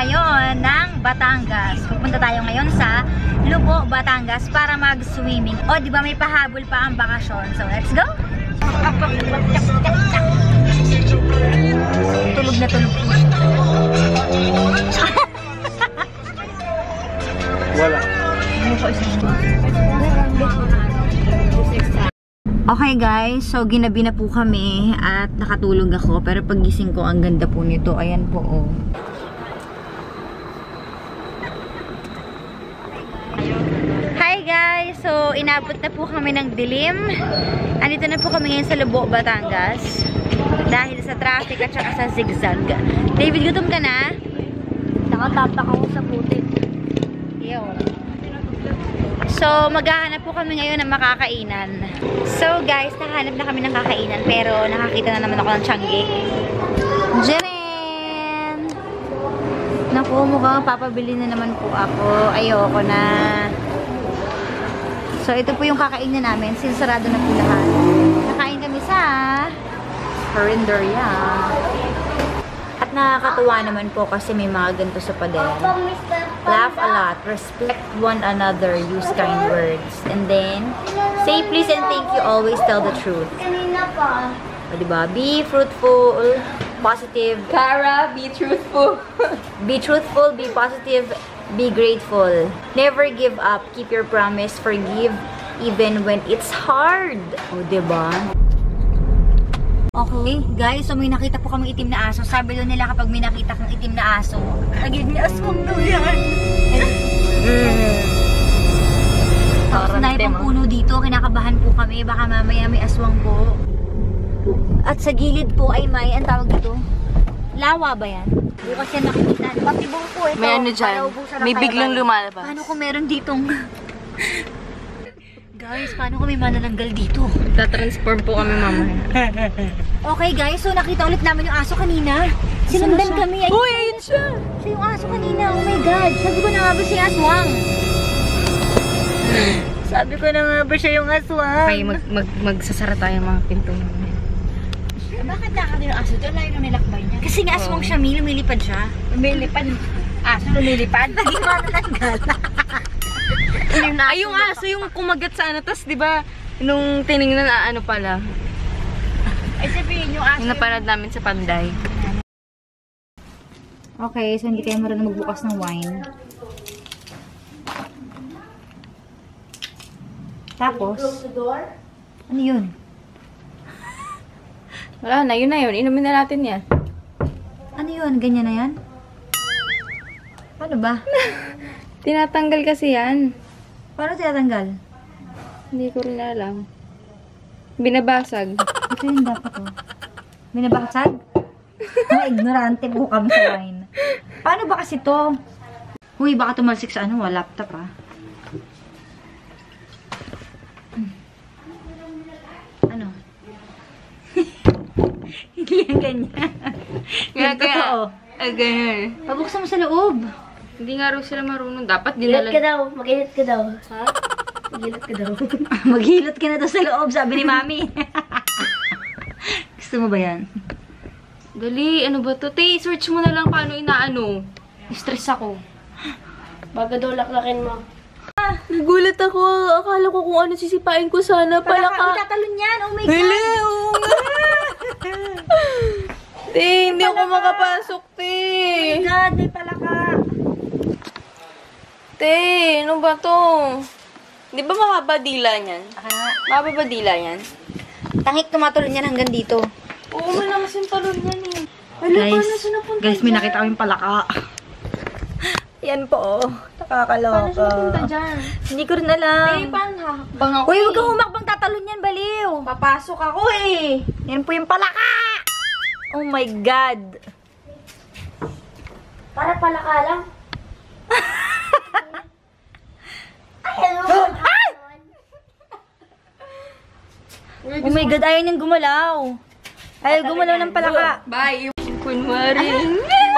ngayon ng Batangas. Pupunta tayo ngayon sa Lubo, Batangas para mag-swimming. O, di ba may pahabol pa ang bakasyon? So, let's go! Tulog na tulog. Wala. Okay guys, so ginabi na po kami at nakatulog ako. Pero pagising ko, ang ganda po nito. Ayan po, oh. Hi guys! So, inabot na po kami ng dilim. Andito na po kami ngayon sa Lubo, Batangas. Dahil sa traffic at saka sa zigzag. David, gutom ka na? Nakatapak ako sa putik. So, maghahanap po kami ngayon ng makakainan. So, guys, nakahanap na kami ng kakainan. Pero, nakakita na naman ako ng tiangge. Jeren! Naku, mukhang papabili na naman po ako. Ayoko na. So, ito po yung kakainan namin. Sinsarado na po lahat. Nakain kami sa Carinderia. At nakakatuwa naman po kasi may mga ganito sa pader. Laugh a lot, respect one another, use kind words, and then say please and thank you, always tell the truth. O, diba? Be fruitful, positive. Cara, be truthful. Be truthful, be positive, be grateful. Never give up, keep your promise, forgive even when it's hard. O, diba? Okay, guys, so may nakita po kami itim na aso. Sabi doon nila kapag may nakita kang itim na aso, nagiging aswang daw yan. Tapos na yung puno dito, kinakabahan po kami. Baka mamaya may aswang po. At sa gilid po ay may, ang tawag dito, lawa ba yan? Bukas yan nakikita. Patibong po ito. May ano dyan, may biglang lumalabas. Paano kung meron ditong... Guys, paano kung may manananggal dito? Tatransform po kami mamaya. Okay guys, so nakita ulit namin yung aso kanina. Sinundan kami. Uy, ayun siya! Siya yung aso kanina. Oh my God. Sabi ko na nga ba siya aswang? Sabi ko na nga ba siya yung aswang? Okay, magsasara tayo mga pinto mamaya. Bakit nakakita yung aso? Doon lang yung nilakbay niya. Kasi nga aswang siya, lumilipad siya. Lumilipad? Aso lumilipad? Naging manananggal. Ay, yung aso, yung kumagat sa ano, tas diba, nung tinignan na ano pala. Ay, sabihin yung aso. Yung napanood namin sa Panday. Okay, so hindi kayo marunong magbukas ng wine. Tapos, ano yun? Wala na, yun na yun. Inumin na natin yan. Ano yun? Ganyan na yan? Paano ba? Tinatanggal kasi yan. Paano tinatanggal? Hindi ko rin alam. Binabasag. Ito yun dapat oh. Binabasag? Mga ignorante po kami sa wine. Paano ba kasi to? Huy, baka tumalsik sa ano, laptop ah. Ano? Hindi yan ganyan. Kaya, ganyan. Pabuksan mo sa loob. Hindi nga rin sila marunong. Dapat dinala. Mag-init ka daw. Ha? Mag-init ka daw. Maghilot ka na to sa loob, sabi ni Mami. Gusto mo ba yan? Dali, ano ba to? Tay, search mo na lang paano inaano. Stress ako. Baga daw laklakin mo. Nagulat ako. Akala ko kung ano sisipain ko sana. Palaka. Tatalon yan. Oh my God. Hello! Te, hindi ako makapasok, te. Oh my God, may palaka. Te, ano ba to? Di ba makabadila niyan? Makabadila yan? Tangik tumatulon yan hanggang dito. Oo, malakas yung talon yan eh. Guys, may nakita kaming palaka. Yan po, oh. Nakakaloka. Paano siya napunta dyan? Hindi ko rin alam. Te, paano hakbang ako? Uy, huwag kang humakbang, tatalon yan, baliw. Papasok ako eh. Yan po yung palaka. Oh my God. Para palaka lang. Hello. Oh my God, ayaw niyang gumalaw. Ayaw gumalaw ng palaka. Bye. Kunwari.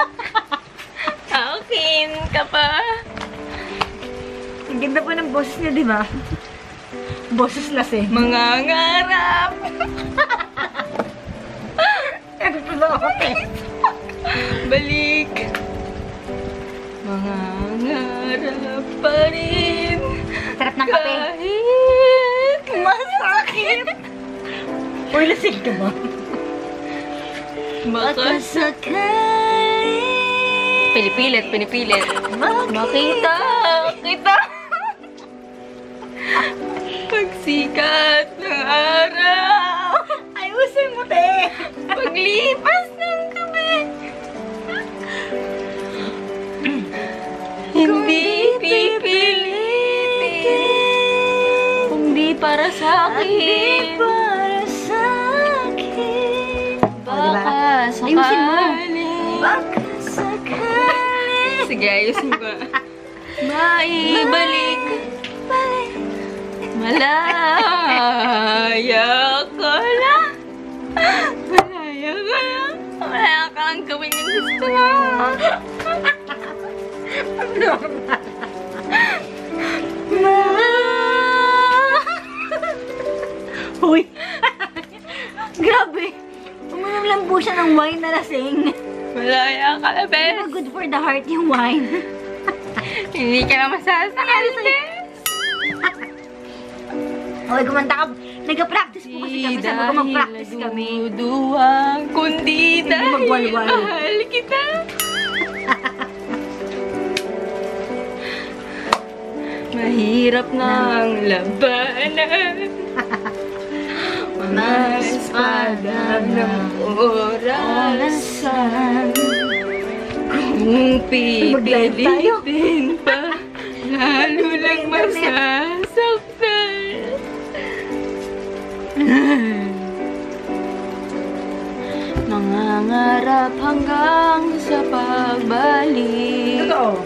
Akin ka pa. Ang ganda po ng boses niya, di ba? Boses lasing. Mangangarap. Balik. Mangangarap pa rin. Sarap ng kape. Kahit masakit. Uy, lasing ka ba? Baka sakali. Pinipilit. Makita kita. Pagsikat ng araw. Ayusin mo, te. Paglipas ng gabi. Hindi pipilitin. Kung di para sa akin. Baka sakali. Ayusin mo. Baka sakali. Sige, ayusin ko. Maibalik. Malaya ka lang. Malaya ka lang gawin yung gusto mo. Uy. Grabe. Uminom lang po siya ng wine na lasing. Malaya ka na, Di bes. ba good for the heart yung wine? Hindi ka na masasakal, bes. Okay, kumanta ka. Nag-practice po kasi kami. Sabi ko mag-practice kami. Duduwang, kundi dahil magwalwal. mahal kita. Mahirap ng labanan. Mas espada ng orasan. Kung pipilitin pa, lalo lang masasaktan. Mangangarap hanggang sa pagbalik. Totoo.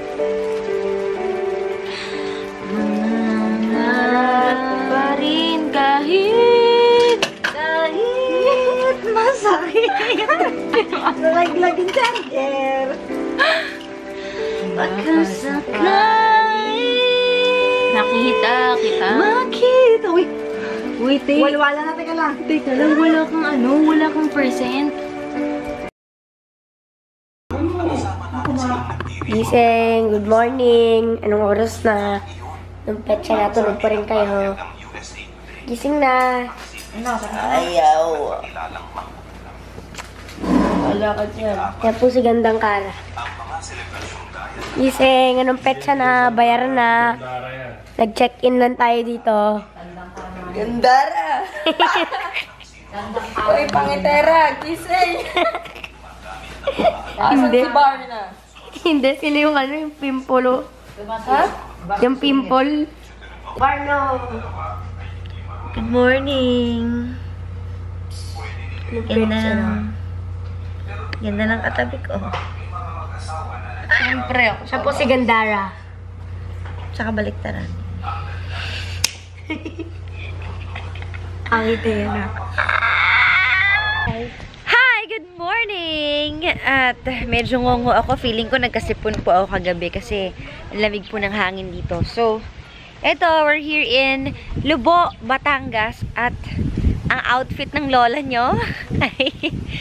Mangangarap pa rin kahit masakit. Nalaglag yung charger. Baka sakali. nakita kita. Makita. Uy. Uy, te. Walwala na, teka lang. Teka lang, wala kang percent. Gising, good morning. Anong oras na? Nung petsa na, tulog pa rin kayo. Gising na. Ayaw. Wala ka dyan. Kaya po si Gandang Kara. Gising, anong petsa na? Bayaran na. Nag-check-in lang tayo dito. Gandara! Uy, pangitera! Gising! Hindi. Si Barna? Hindi, sino yung ano, yung pimple? Ha? Yung pimple. Barno! Good morning. Ganda ng katabi ko. Siyempre ako. Siya po si Gandara. Tsaka baliktaran. Ang ite na. Hi! Good morning! At medyo ngongo ako. Feeling ko nagkasipon po ako kagabi kasi ang lamig po ng hangin dito. So, eto, we're here in Lubo, Batangas. At ang outfit ng lola nyo ay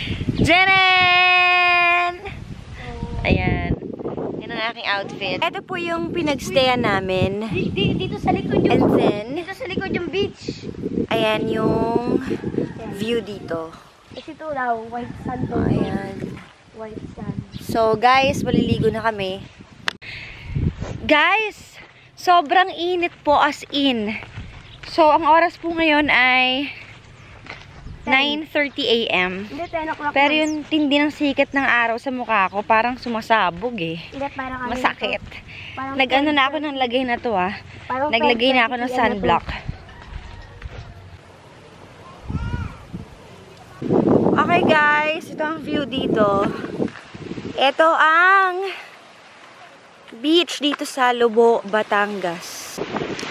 Jenen! Ayan. Yan ang aking outfit. Ito po yung pinagstayan namin. Dito sa likod And then, Dito sa likod yung beach. ayan yung view dito. Kasi ito daw, white sand to. Ayan. White sand. So, guys, maliligo na kami. Guys, sobrang init po as in. So, ang oras po ngayon ay 9:30 AM. Hindi, 10 o'clock. Pero yung tindi ng sikat ng araw sa mukha ko, parang sumasabog eh. Hindi, parang ano Masakit. ito. Parang Nag-ano na ako ng lagay na to ah. Parang Naglagay na ako ng 20 ano to. sunblock. Okay guys, ito ang view dito. Ito ang beach dito sa Lubo, Batangas.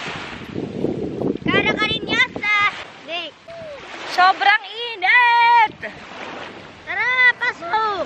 Kara ka rin yata! Dek! Sobrang init! Tara, pasok!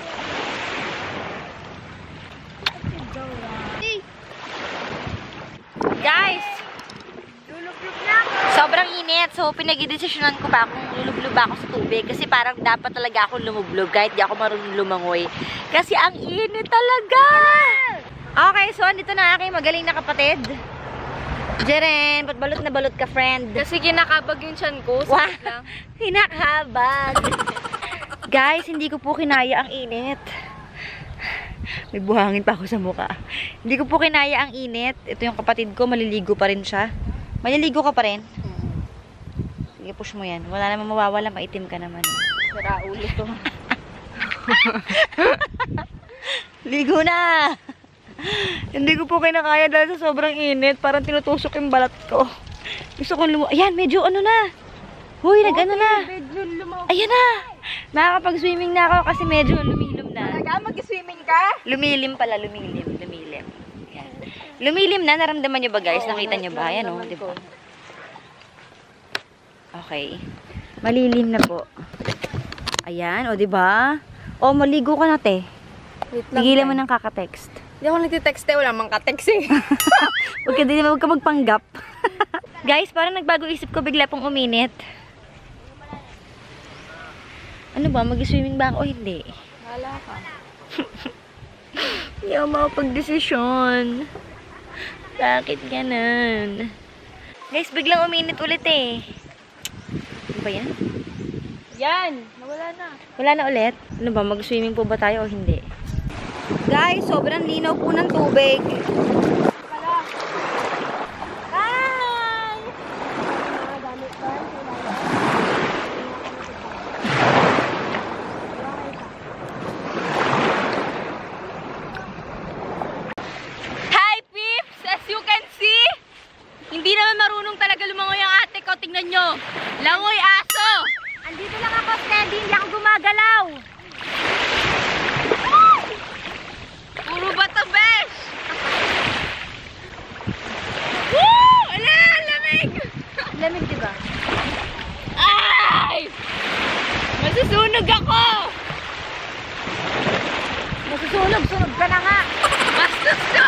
Guys, Lulublog na ako! sobrang init. So, pinag-idesisyonan ko pa kung lulublob ako sa tubig. Kasi parang dapat talaga ako lumublog kahit di ako marunong lumangoy. Kasi ang init talaga! Okay, so andito na aking magaling na kapatid. Jeren, ba't balot na balot ka, friend? Kasi kinakabag yung chan ko. Wow, Sakit lang. kinakabag. Guys, hindi ko po kinaya ang init. May buhangin pa ako sa mukha. Hindi ko po kinaya ang init. Ito yung kapatid ko, maliligo pa rin siya. Maliligo ka pa rin? Sige, push mo yan. Wala namang mawawala, maitim ka naman. Sira ulo to. Ligo na! Hindi ko po kinakaya dahil sa sobrang init. Parang tinutusok yung balat ko. Gusto kong ayan, medyo ano na. Huy, nag-ano na. Ayan na. Nakakapag-swimming na ako kasi medyo lumilom na. Talaga, mag-swimming ka? Lumilim pala, lumilim. Ayan. Lumilim na, naramdaman nyo ba guys? Nakita nyo ba? Ayan o, diba? Okay. Malilim na po. Ayan, o diba? O, maligo ka na, te. Tigilan mo ng kaka-text. Hindi ako nagtitext wala mang ka-text eh. Huwag ka magpanggap. Guys, parang nagbago isip ko, bigla pong uminit. Ano ba? Mag-swimming ba ako o hindi? Wala ka. Hindi ako makapag-desisyon. Bakit ganun? Guys, biglang uminit ulit eh. Ano ba yan? Yan! Nawala na. Wala na ulit? Ano ba? Mag-swimming po ba tayo o hindi? Guys, sobrang linaw po ng tubig. Hi! Hi, peeps! As you can see, hindi naman marunong talaga lumangoy ang ate ko. Tingnan nyo. Langoy aso! Andito lang ako, steady. Hindi ako gumagalaw. Puro bato, besh! Woo! Ala, lamig! Lamig, diba? Ay! Masusunog ako! Masusunog, sunog ka na nga. Masusunog!